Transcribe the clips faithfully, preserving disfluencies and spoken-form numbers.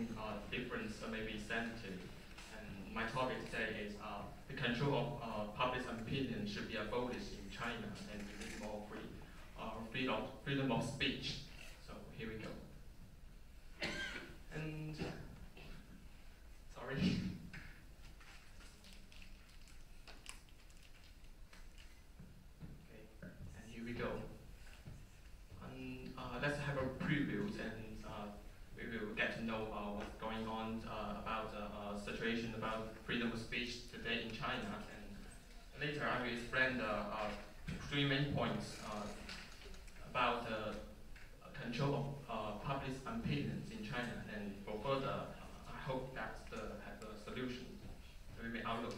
think uh, difference uh, may be sensitive. And my topic today is uh, the control of uh, public opinion should be abolished in China, and we need more free, uh, freedom, freedom of speech. So here we go. And sorry. Okay, and here we go. And uh, let's have a preview, and uh, we will get to know uh, what's going on uh, about the uh, situation about freedom of speech today in China. And later I will explain the uh, three main points uh, about the control of uh, public opinions in China. And for further, uh, I hope that the have a solution to the outlook.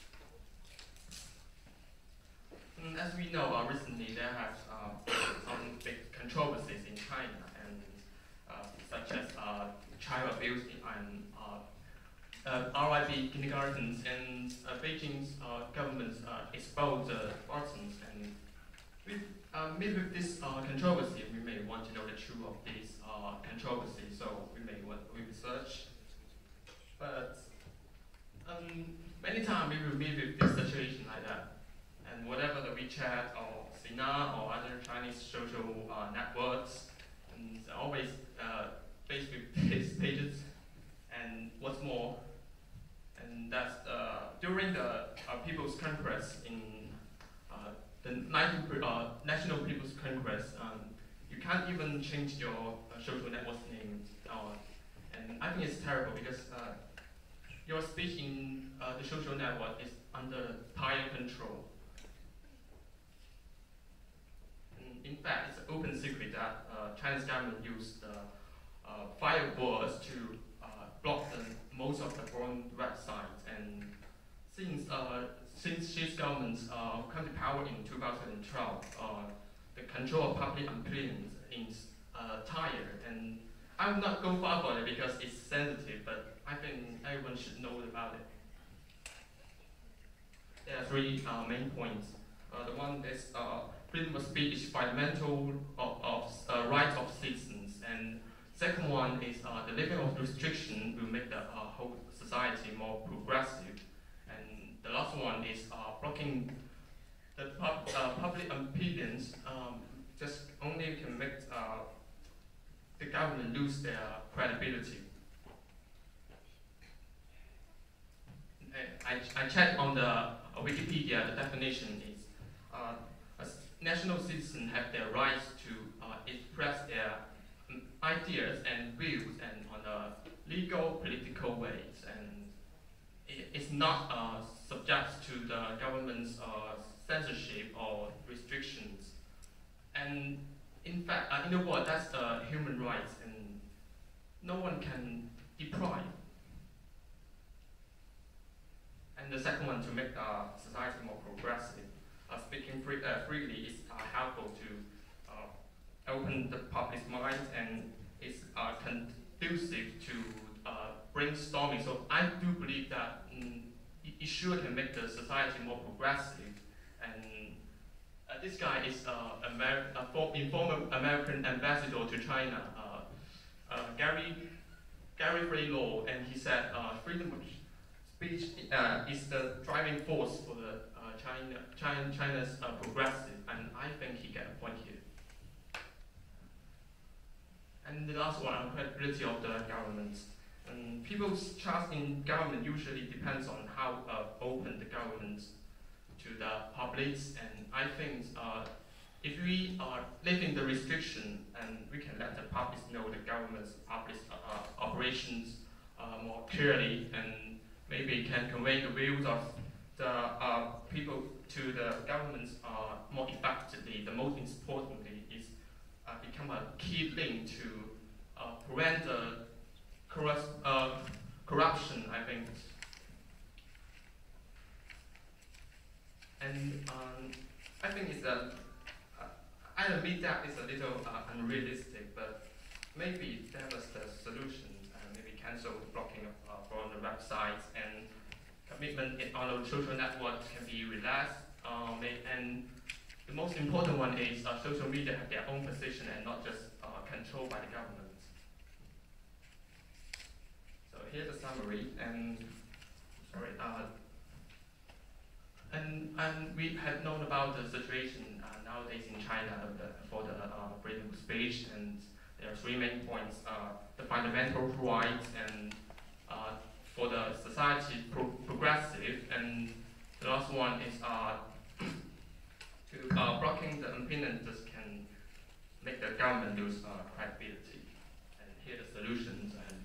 And as we know, uh, recently there has uh, some big controversies in China, and uh, such as uh, child abuse and uh, uh, R I B kindergartens, and uh, Beijing's uh, government uh, exposed the Spartans. And with, uh, maybe with this uh, controversy, we may want to know the truth of this uh, controversy, so we may want to research. But um, many times we will meet with this situation like that. And whatever the WeChat or Sina or other Chinese social uh, networks, and always uh, based with his pages. And what's more, and that's uh, during the uh, People's Congress in uh, the nineteenth uh, National People's Congress, um, you can't even change your uh, social network name. Uh, and I think it's terrible because uh, your speech in uh, the social network is under tire control. In fact, it's an open secret that uh, Chinese government used uh, uh, firewalls to uh, block the, most of the foreign websites. And since uh, since Xi's government uh, come to power in two thousand twelve, uh, the control of public opinion is uh, tired. And I will not go far for it because it's sensitive, but I think everyone should know about it. There are three uh, main points. Uh, the one is uh, freedom of speech is fundamental of, of uh, rights of citizens, and second one is uh, the lifting of restriction will make the uh, whole society more progressive, and the last one is uh, blocking the pub, uh, public opinions. Um, just only can make uh, the government lose their credibility. I, I checked on the uh, Wikipedia. The definition is uh, national citizens have their rights to uh, express their um, ideas and views and on a legal, political ways, and it, it's not uh, subject to the government's uh, censorship or restrictions. And in fact, uh, in the world, that's uh, human rights, and no one can deprive. And the second one, to make uh, society more progressive. Uh, speaking free, uh, freely is uh, helpful to uh, open the public's mind, and is uh, conducive to uh, brainstorming. So I do believe that mm, it, it sure can make the society more progressive. And uh, this guy is uh, Amer a for informer American ambassador to China, uh, uh, Gary Gary Ray Law, and he said uh, freedom of speech uh, is the driving force for the Uh, China, China, China's uh, progressive, and I think he got a point here. And the last one, credibility of the government. And people's trust in government usually depends on how uh, open the government to the public. And I think uh, if we are lifting the restriction, and we can let the public know the government's public uh, operations uh, more clearly, and maybe can convey the views of the uh, people to the government uh, more effectively. The most importantly is uh, become a key link to uh, prevent the uh, corruption, I think. And um, I think it's a, uh, I admit that it's a little uh, unrealistic, but maybe that was the solution. Uh, maybe cancel blocking of uh, foreign websites, and commitment in on our social networks can be relaxed. Um, and the most important one is uh, social media have their own position and not just uh, controlled by the government. here's a summary, and sorry, uh, and and we had known about the situation uh, nowadays in China the, for the uh, freedom of speech, and there are three main points: uh, the fundamental rights, and uh, for the society pro progressive, and the last one is uh, to uh, blocking the opinions can make the government lose uh, credibility. And here are the solutions. And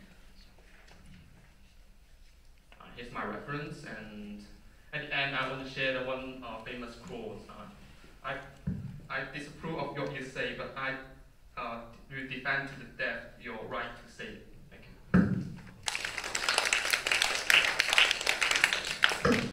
uh, here's my reference. And at the end, I want to share the one uh, famous quote. Uh, I I disapprove of your essay, but I uh, will defend to the death your right to say it.